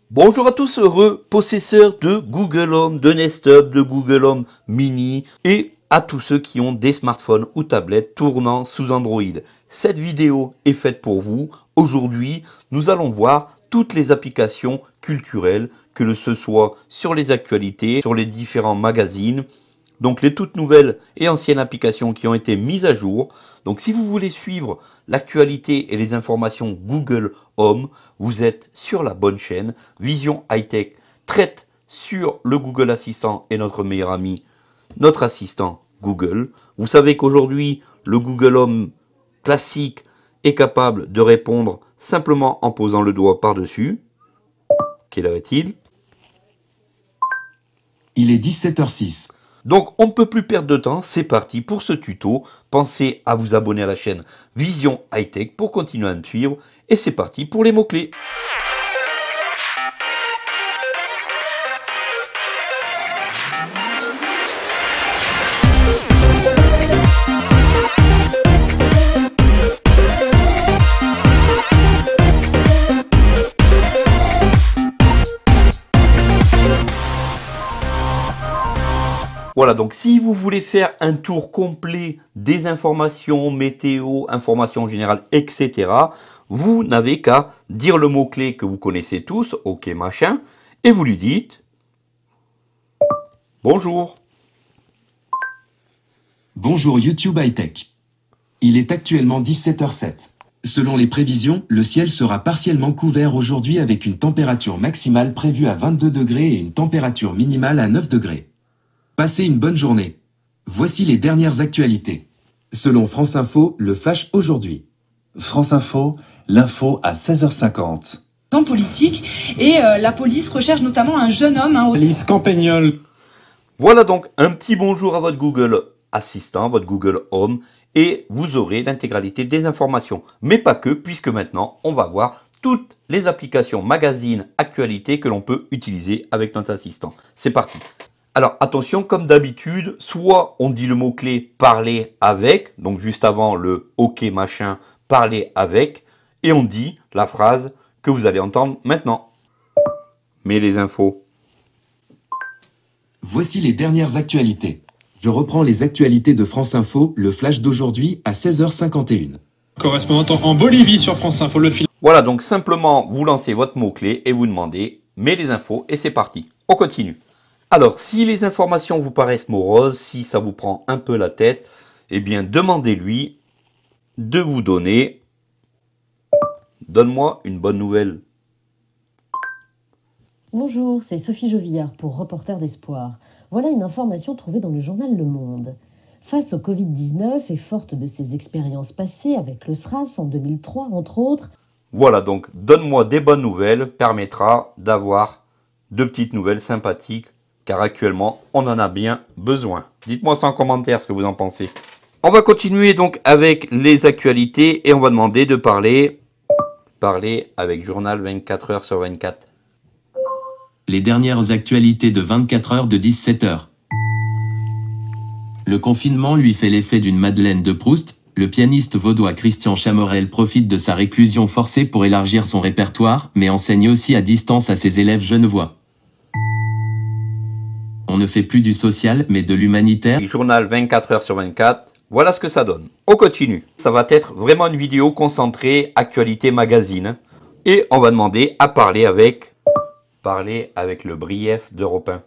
Bonjour à tous, heureux possesseurs de Google Home, de Nest Hub, de Google Home Mini et à tous ceux qui ont des smartphones ou tablettes tournant sous Android. Cette vidéo est faite pour vous. Aujourd'hui, nous allons voir toutes les applications culturelles, que ce soit sur les actualités, sur les différents magazines, donc les toutes nouvelles et anciennes applications qui ont été mises à jour. Donc si vous voulez suivre l'actualité et les informations Google Home, vous êtes sur la bonne chaîne. Vision High Tech traite sur le Google Assistant et notre meilleur ami, notre assistant Google. Vous savez qu'aujourd'hui, le Google Home classique est capable de répondre simplement en posant le doigt par-dessus. Quelle heure est-il? Il est 17h06. Donc on ne peut plus perdre de temps, c'est parti pour ce tuto. Pensez à vous abonner à la chaîne Vision High Tech pour continuer à me suivre. Et c'est parti pour les mots-clés. Voilà, donc si vous voulez faire un tour complet des informations, météo, informations générales, etc., vous n'avez qu'à dire le mot-clé que vous connaissez tous, OK machin, et vous lui dites « Bonjour ». Bonjour YouTube High Tech. Il est actuellement 17h07. Selon les prévisions, le ciel sera partiellement couvert aujourd'hui avec une température maximale prévue à 22 degrés et une température minimale à 9 degrés. Passez une bonne journée. Voici les dernières actualités. Selon France Info, le flash aujourd'hui. France Info, l'info à 16h50. Dans politique et la police recherche notamment un jeune homme. Alice Campagnol. Voilà donc un petit bonjour à votre Google Assistant, votre Google Home, et vous aurez l'intégralité des informations. Mais pas que, puisque maintenant, on va voir toutes les applications, magazines, actualités que l'on peut utiliser avec notre assistant. C'est parti. Alors attention, comme d'habitude, soit on dit le mot-clé parler avec, donc juste avant le OK machin, parler avec, et on dit la phrase que vous allez entendre maintenant. Mais les infos. Voici les dernières actualités. Je reprends les actualités de France Info, le flash d'aujourd'hui à 16h51. Correspondante en Bolivie sur France Info, le fil. Voilà, donc simplement vous lancez votre mot-clé et vous demandez « mais les infos » et c'est parti. On continue. Alors, si les informations vous paraissent moroses, si ça vous prend un peu la tête, eh bien, demandez-lui de vous donner « Donne-moi une bonne nouvelle ». Bonjour, c'est Sophie Jovillard pour Reporter d'Espoir. Voilà une information trouvée dans le journal Le Monde. Face au Covid-19 et forte de ses expériences passées avec le SRAS en 2003, entre autres... Voilà, donc « Donne-moi des bonnes nouvelles » permettra d'avoir de petites nouvelles sympathiques car actuellement, on en a bien besoin. Dites-moi ça en commentaire ce que vous en pensez. On va continuer donc avec les actualités et on va demander de parler avec Journal 24 heures sur 24. Les dernières actualités de 24 heures de 17h. Le confinement lui fait l'effet d'une Madeleine de Proust. Le pianiste vaudois Christian Chamorel profite de sa réclusion forcée pour élargir son répertoire, mais enseigne aussi à distance à ses élèves genevois. On ne fait plus du social, mais de l'humanitaire. Journal 24 heures sur 24, voilà ce que ça donne. On continue. Ça va être vraiment une vidéo concentrée actualité magazine. Et on va demander à parler avec le brief d'Europe 1.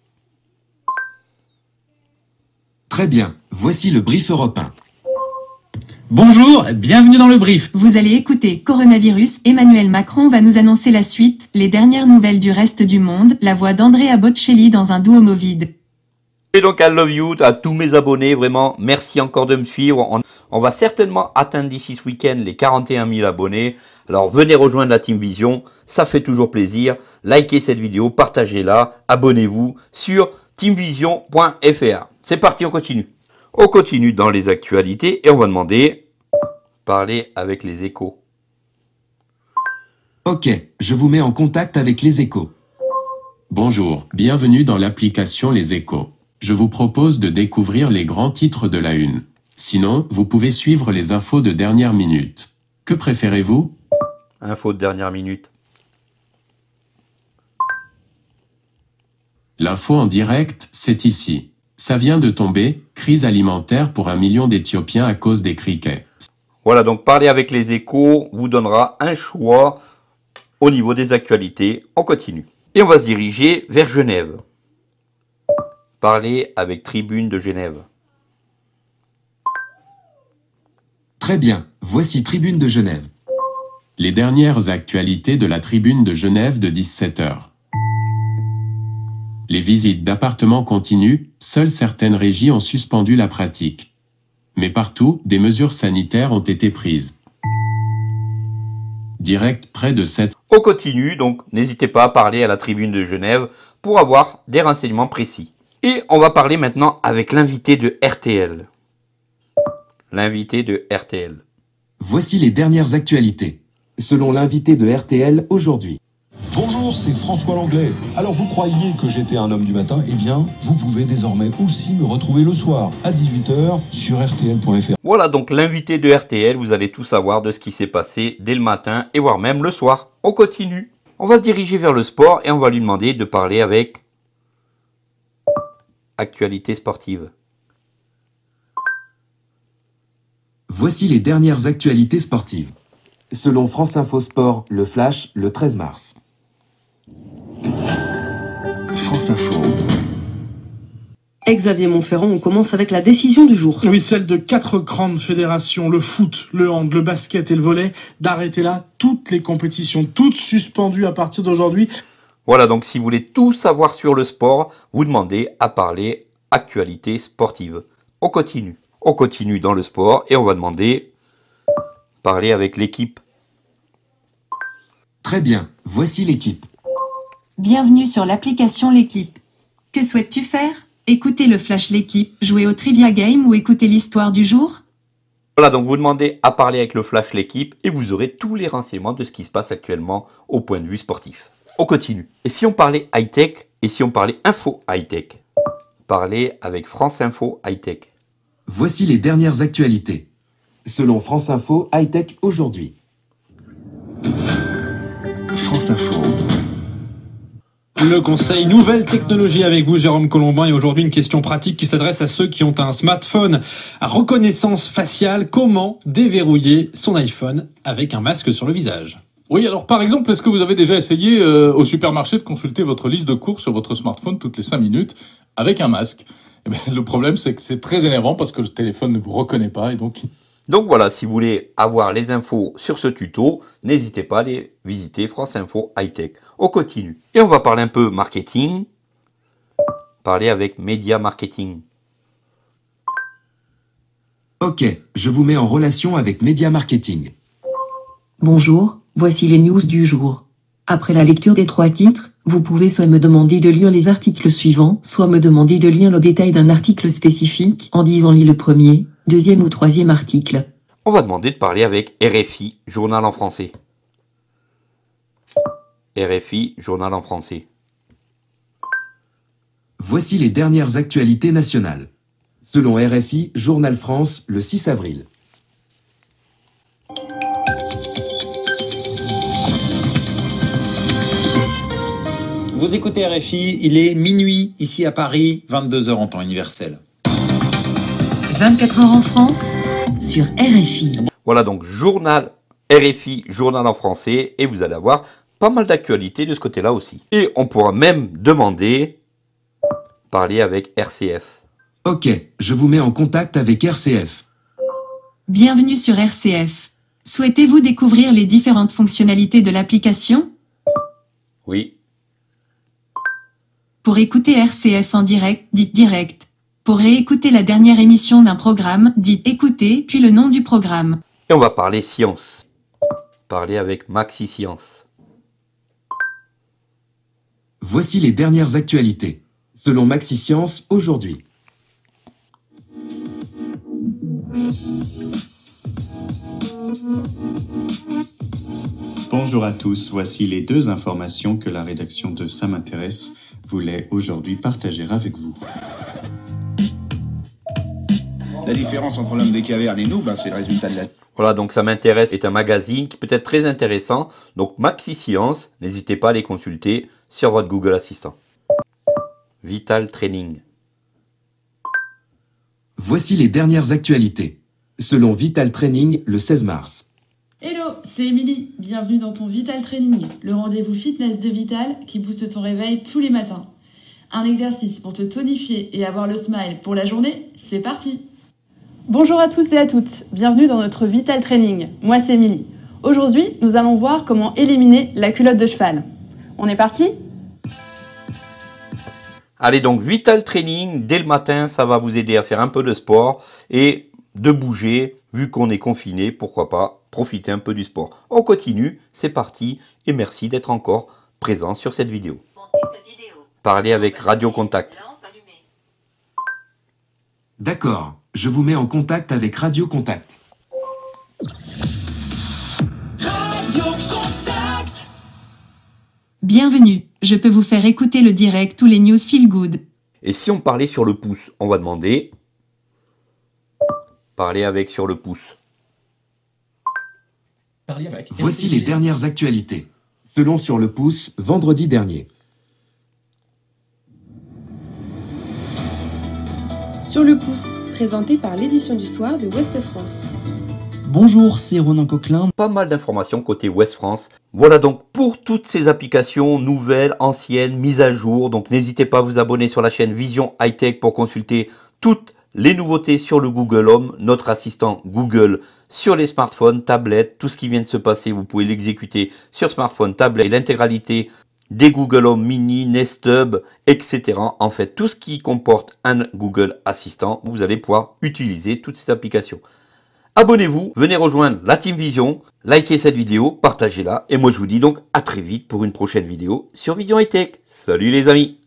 Très bien, voici le brief Europe 1. Bonjour, bienvenue dans le brief. Vous allez écouter Coronavirus. Emmanuel Macron va nous annoncer la suite, les dernières nouvelles du reste du monde, la voix d'Andrea Bocelli dans un duo Movide. Et donc, I love you à tous mes abonnés, vraiment, merci encore de me suivre. On va certainement atteindre d'ici ce week-end les 41 000 abonnés. Alors, venez rejoindre la Team Vision, ça fait toujours plaisir. Likez cette vidéo, partagez-la, abonnez-vous sur teamvision.fr. C'est parti, on continue. On continue dans les actualités et on va demander parler avec les échos. Ok, je vous mets en contact avec les échos. Bonjour, bienvenue dans l'application Les Échos. Je vous propose de découvrir les grands titres de la une. Sinon, vous pouvez suivre les infos de dernière minute. Que préférez-vous? Info de dernière minute. L'info en direct, c'est ici. Ça vient de tomber, crise alimentaire pour 1 million d'Éthiopiens à cause des criquets. Voilà, donc parler avec les échos vous donnera un choix au niveau des actualités. On continue. Et on va se diriger vers Genève. Parler avec Tribune de Genève. Très bien, voici Tribune de Genève. Les dernières actualités de la Tribune de Genève de 17h. Les visites d'appartements continuent, seules certaines régies ont suspendu la pratique. Mais partout, des mesures sanitaires ont été prises. Direct près de 7. On continue, donc n'hésitez pas à parler à la Tribune de Genève pour avoir des renseignements précis. Et on va parler maintenant avec l'invité de RTL. L'invité de RTL. Voici les dernières actualités. Selon l'invité de RTL aujourd'hui. Bonjour, c'est François Langlais. Alors vous croyiez que j'étais un homme du matin? Eh bien, vous pouvez désormais aussi me retrouver le soir à 18h sur rtl.fr. Voilà donc l'invité de RTL, vous allez tout savoir de ce qui s'est passé dès le matin et voire même le soir. On continue. On va se diriger vers le sport et on va lui demander de parler avec Actualité sportive. Voici les dernières actualités sportives. Selon France Info Sport, le Flash, le 13 mars. France Info. Xavier Montferrand, on commence avec la décision du jour. Oui, celle de 4 grandes fédérations, le foot, le hand, le basket et le volley, d'arrêter là toutes les compétitions, toutes suspendues à partir d'aujourd'hui. Voilà, donc si vous voulez tout savoir sur le sport, vous demandez à parler Actualité sportive. On continue. On continue dans le sport et on va demander parler avec l'équipe. Très bien, voici l'équipe. Bienvenue sur l'application L'équipe. Que souhaites-tu faire? Écouter le flash L'équipe, jouer au trivia game ou écouter l'histoire du jour? Voilà, donc vous demandez à parler avec le flash L'équipe et vous aurez tous les renseignements de ce qui se passe actuellement au point de vue sportif. On continue. Et si on parlait high-tech et si on parlait info high-tech? Parler avec France Info High-Tech. Voici les dernières actualités. Selon France Info High-Tech aujourd'hui. France Info. Le conseil nouvelle technologie avec vous, Jérôme Colombin, et aujourd'hui une question pratique qui s'adresse à ceux qui ont un smartphone à reconnaissance faciale. Comment déverrouiller son iPhone avec un masque sur le visage? Oui, alors par exemple, est-ce que vous avez déjà essayé au supermarché de consulter votre liste de courses sur votre smartphone toutes les 5 minutes avec un masque? Eh bien, le problème, c'est que c'est très énervant parce que le téléphone ne vous reconnaît pas et donc... Donc voilà, si vous voulez avoir les infos sur ce tuto, n'hésitez pas à aller visiter France Info High-Tech. On continue. Et on va parler un peu marketing. Parler avec Média Marketing. Ok, je vous mets en relation avec Média Marketing. Bonjour, voici les news du jour. Après la lecture des 3 titres, vous pouvez soit me demander de lire les articles suivants, soit me demander de lire le détail d'un article spécifique en disant lis le premier, deuxième ou troisième article. On va demander de parler avec RFI, journal en français. RFI, journal en français. Voici les dernières actualités nationales. Selon RFI, Journal France, le 6 avril. Vous écoutez RFI, il est minuit ici à Paris, 22h en temps universel. 24 heures en France, sur RFI. Voilà donc journal RFI, journal en français, et vous allez avoir pas mal d'actualités de ce côté-là aussi. Et on pourra même demander parler avec RCF. Ok, je vous mets en contact avec RCF. Bienvenue sur RCF. Souhaitez-vous découvrir les différentes fonctionnalités de l'application? Oui. Pour écouter RCF en direct, dites direct. Pour réécouter la dernière émission d'un programme, dites écouter, puis le nom du programme. Et on va parler science. Parler avec Maxi Science. Voici les dernières actualités. Selon Maxi Science, aujourd'hui. Bonjour à tous, voici les 2 informations que la rédaction de Ça m'intéresse voulait aujourd'hui partager avec vous. La différence entre l'homme des cavernes et nous, c'est le résultat de la... Voilà, donc Ça m'intéresse est un magazine qui peut être très intéressant. Donc Maxi Science, n'hésitez pas à les consulter sur votre Google Assistant. Vital Training. Voici les dernières actualités. Selon Vital Training, le 16 mars. Hello, c'est Émilie. Bienvenue dans ton Vital Training, le rendez-vous fitness de Vital qui booste ton réveil tous les matins. Un exercice pour te tonifier et avoir le smile pour la journée, c'est parti. Bonjour à tous et à toutes, bienvenue dans notre Vital Training. Moi c'est Émilie. Aujourd'hui, nous allons voir comment éliminer la culotte de cheval. On est parti ? Allez donc, Vital Training, dès le matin, ça va vous aider à faire un peu de sport et de bouger, vu qu'on est confiné, pourquoi pas profiter un peu du sport. On continue, c'est parti, et merci d'être encore présent sur cette vidéo. Parlez avec Radio Contact. D'accord, je vous mets en contact avec Radio Contact. Radio Contact. Bienvenue, je peux vous faire écouter le direct tous les news feel good. Et si on parlait sur le pouce, on va demander... Parler avec sur le pouce. Voici les dernières actualités. Selon Sur le pouce, vendredi dernier. Sur le pouce, présenté par l'édition du soir de Ouest France. Bonjour, c'est Ronan Coquelin. Pas mal d'informations côté Ouest France. Voilà donc pour toutes ces applications nouvelles, anciennes, mises à jour. Donc n'hésitez pas à vous abonner sur la chaîne Vision High Tech pour consulter toutes les nouveautés sur le Google Home, notre assistant Google sur les smartphones, tablettes, tout ce qui vient de se passer, vous pouvez l'exécuter sur smartphone, tablette, l'intégralité des Google Home Mini, Nest Hub, etc. En fait, tout ce qui comporte un Google Assistant, vous allez pouvoir utiliser toutes ces applications. Abonnez-vous, venez rejoindre la Team Vision, likez cette vidéo, partagez-la, et moi je vous dis donc à très vite pour une prochaine vidéo sur Vision High Tech. Salut les amis!